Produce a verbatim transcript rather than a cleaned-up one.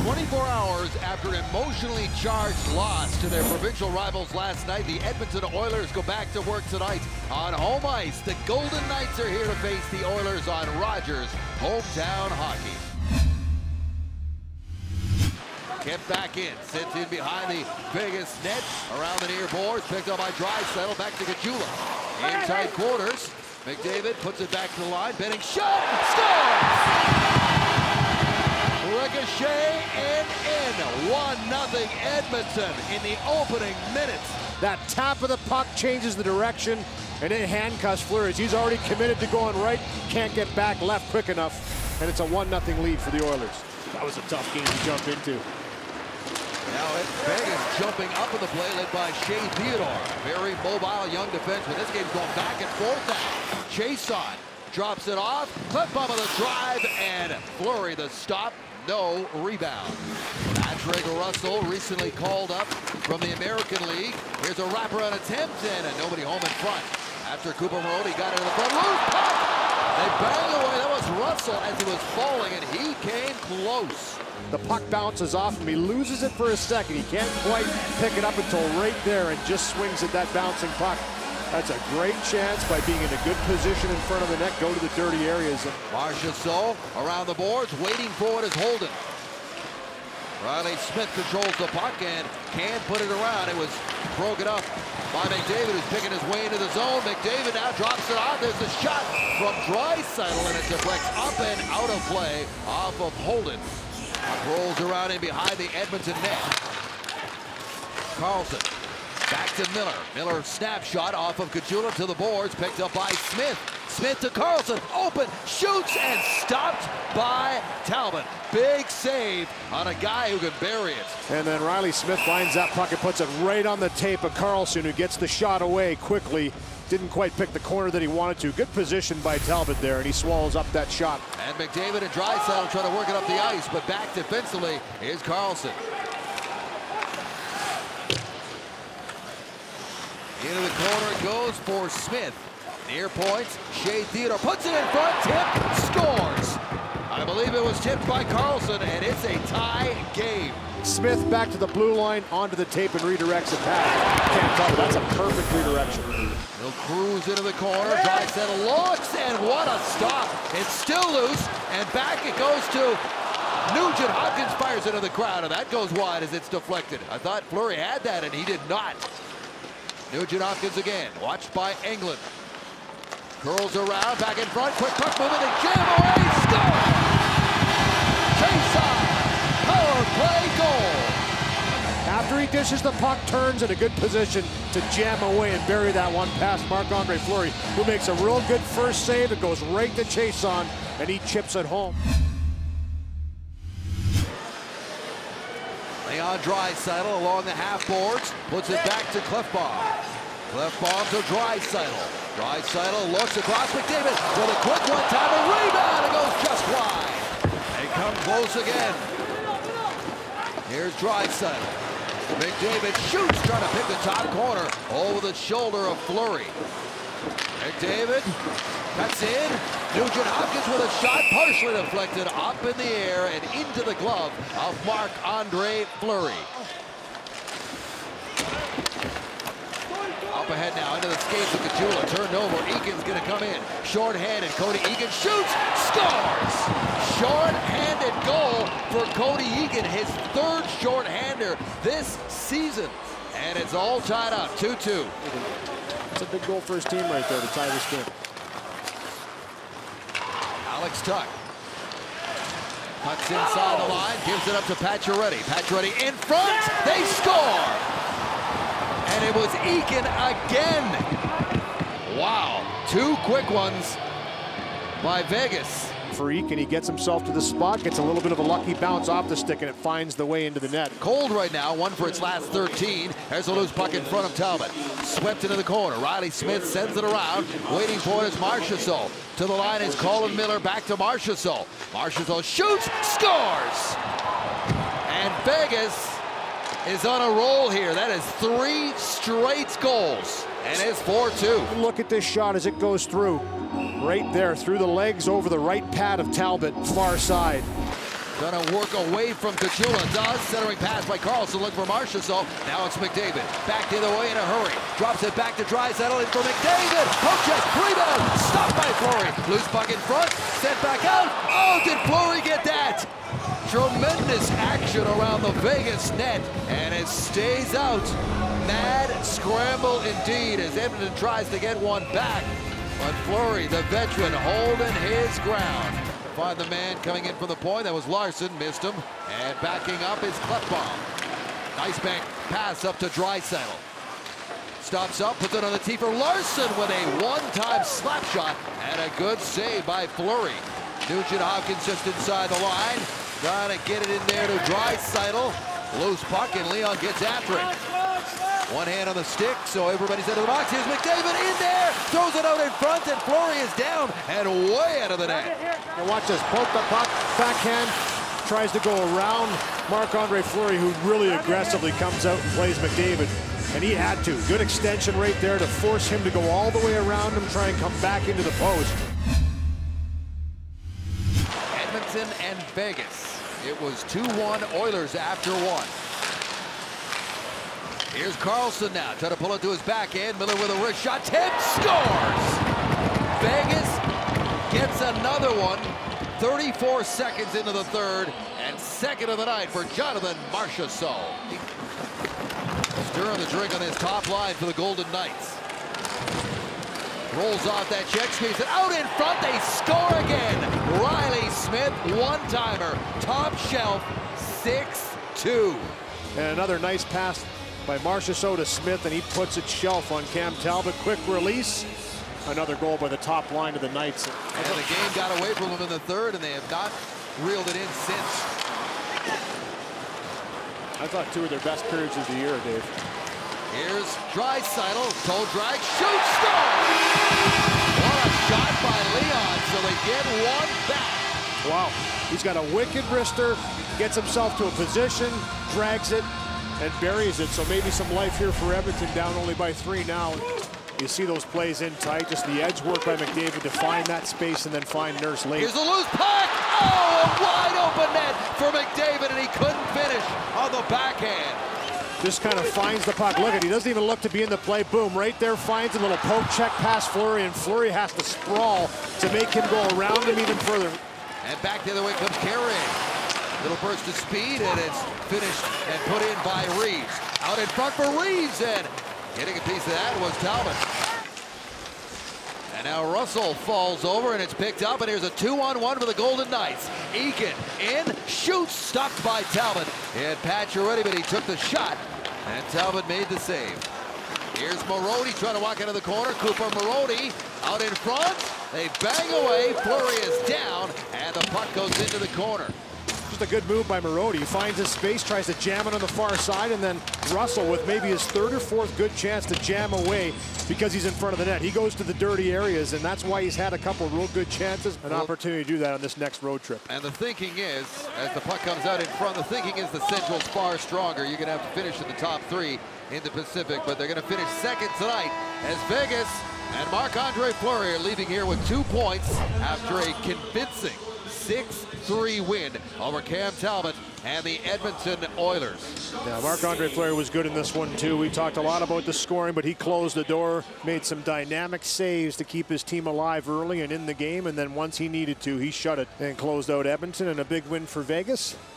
twenty-four hours after an emotionally charged loss to their provincial rivals last night, the Edmonton Oilers go back to work tonight on home ice. The Golden Knights are here to face the Oilers on Rogers Hometown Hockey. Kept back in, sent in behind the Vegas net, around the near boards, picked up by Draisaitl, back to Caggiula. In tight quarters, McDavid puts it back to the line, Benning shot, scores! Ricochet and in, one nothing Edmonton in the opening minutes. That tap of the puck changes the direction, and it handcuffs Fleury. He's already committed to going right, can't get back left quick enough, and it's a one nothing lead for the Oilers. That was a tough game to jump into. Now it's Vegas jumping up in the play, led by Shea Theodore. Very mobile young defenseman. This game's going back and forth now. Chiasson drops it off, Klefbom on the drive, and Fleury the stop. No rebound. Patrick Russell recently called up from the American League. Here's a wraparound attempt, and nobody home in front. After Cooper Marody got into the front, loose puck! They bang away. That was Russell as he was falling, and he came close. The puck bounces off him. He loses it for a second. He can't quite pick it up until right there and just swings at that bouncing puck. That's a great chance by being in a good position in front of the net. Go to the dirty areas. Marchessault around the boards, waiting for it is Holden. Riley Smith controls the puck and can't put it around. It was broken up by McDavid, who's picking his way into the zone. McDavid now drops it off. There's a shot from Draisaitl, and it deflects up and out of play off of Holden. Puck rolls around in behind the Edmonton net. Carlson. Back to Miller. Miller snapshot off of Caggiula to the boards, picked up by Smith. Smith to Carlson, open, shoots, and stopped by Talbot. Big save on a guy who can bury it. And then Riley Smith finds that puck and puts it right on the tape of Carlson, who gets the shot away quickly. Didn't quite pick the corner that he wanted to. Good position by Talbot there, and he swallows up that shot. And McDavid and Draisaitl trying to work it up the ice, but back defensively is Carlson. Into the corner goes for Smith. Near points, Shea Theodore puts it in front, tip, scores. I believe it was tipped by Carlson, and it's a tie game. Smith back to the blue line, onto the tape, and redirects it back. Can't cover, that's a perfect redirection. He'll cruise into the corner, Draisaitl looks, and what a stop. It's still loose, and back it goes to Nugent. Hopkins fires into the crowd, and that goes wide as it's deflected. I thought Fleury had that, and he did not. Nugent Hopkins again, watched by Engelland. Curls around, back in front, quick puck movement, and jam away, score! Chiasson, power play goal! After he dishes the puck, turns in a good position to jam away and bury that one past Marc-Andre Fleury, who makes a real good first save. It goes right to Chiasson, and he chips it home. Leon Draisaitl along the half boards, puts it back to Klefbom. Klefbom to Draisaitl. Draisaitl looks across McDavid with a quick one-timer, rebound, it goes just wide. They come close again. Here's Draisaitl. McDavid shoots, trying to pick the top corner over the shoulder of Fleury. McDavid cuts in. Nugent Hopkins with a shot, partially deflected up in the air and into the glove of Marc-Andre Fleury. Up ahead now into the skates of Caggiula. Turned over. Eakin's going to come in. Short-handed. Cody Eakin shoots. Scores! Short-handed goal for Cody Eakin. His third short-hander this season. And it's all tied up. two two. It's a big goal for his team right there to tie this game. Alex Tuch cuts inside the line, gives it up to Pacioretty. Pacioretty in front. They score! And it was Eakin again. Wow, two quick ones by Vegas. For Eakin, he gets himself to the spot, gets a little bit of a lucky bounce off the stick, and it finds the way into the net. Cold right now, one for its last thirteen. There's a loose puck in front of Talbot. Swept into the corner. Riley Smith sends it around. Waiting for it is Marchessault. To the line is Colin Miller, back to Marchessault. Marchessault shoots, scores! And Vegas is on a roll here. That is three straight goals, and it's four two. Look at this shot as it goes through. Right there, through the legs, over the right pad of Talbot, far side. Trying to work away from Cachula. Does. Centering pass by Karlsson. Look for Marchessault. Now it's McDavid. Back the other way in a hurry. Drops it back to Draisaitl. In for McDavid. Poke check. Rebound. Stopped by Fleury. Loose puck in front. Sent back out. Oh, did Fleury get that? Tremendous action around the Vegas net. And it stays out. Mad scramble indeed as Edmonton tries to get one back. But Fleury, the veteran, holding his ground. Find the man coming in from the point. That was Larson, missed him. And backing up is Klefbom. Nice bank pass up to Draisaitl. Stops up, puts it on the tee for Larson with a one-time slap shot. And a good save by Fleury. Nugent Hopkins just inside the line. Trying to get it in there to Draisaitl. Loose puck, and Leon gets after it. One hand on the stick, so everybody's into the box. Here's McDavid in there, throws it out in front, and Fleury is down and way out of the net. Now watch this, poke the puck, backhand, tries to go around Marc-Andre Fleury, who really aggressively comes out and plays McDavid, and he had to. Good extension right there to force him to go all the way around him, try and come back into the post. Edmonton and Vegas. It was two one Oilers after one. Here's Karlsson now, trying to pull it to his backhand. Miller with a wrist shot, Tim scores! Vegas gets another one, thirty-four seconds into the third, and second of the night for Jonathan Marchessault. Stirring the drink on his top line for the Golden Knights. Rolls off that check, squeeze it out in front, they score again! Riley Smith, one-timer, top shelf, six two. And another nice pass by Marchessault to Smith, and he puts it shelf on Cam Talbot. Quick release. Another goal by the top line of the Knights. And the game got away from them in the third, and they have not reeled it in since. I thought two of their best periods of the year, Dave. Here's Draisaitl, toe drag, shoot, score! What a shot by Leon, so they get one back. Wow, he's got a wicked wrister, gets himself to a position, drags it, and buries it, so maybe some life here for Edmonton, down only by three now. You see those plays in tight, just the edge work by McDavid to find that space and then find Nurse late. Here's a loose puck! Oh, a wide open net for McDavid, and he couldn't finish on the backhand. Just kind of finds the puck. Look at, he doesn't even look to be in the play. Boom, right there, finds a little poke check past Fleury, and Fleury has to sprawl to make him go around him even further. And back the other way comes Carey. Little burst of speed, and it's finished and put in by Reeves. Out in front for Reeves, and getting a piece of that was Talbot. And now Russell falls over, and it's picked up, and here's a two-on-one for the Golden Knights. Eakin in, shoots, stopped by Talbot. He had Pacioretty, but he took the shot, and Talbot made the save. Here's Marody trying to walk into the corner. Cooper Marody out in front. They bang away. Fleury is down, and the puck goes into the corner. Just a good move by Marody. He finds his space, tries to jam it on the far side, and then Russell with maybe his third or fourth good chance to jam away because he's in front of the net. He goes to the dirty areas, and that's why he's had a couple real good chances, an opportunity to do that on this next road trip. And the thinking is, as the puck comes out in front, the thinking is the Central's far stronger. You're going to have to finish in the top three in the Pacific, but they're going to finish second tonight as Vegas and Marc-Andre Fleury are leaving here with two points after a convincing six three win over Cam Talbot and the Edmonton Oilers. Yeah, Marc-Andre Fleury was good in this one too. We talked a lot about the scoring, but he closed the door, made some dynamic saves to keep his team alive early and in the game, and then once he needed to, he shut it and closed out Edmonton, and a big win for Vegas.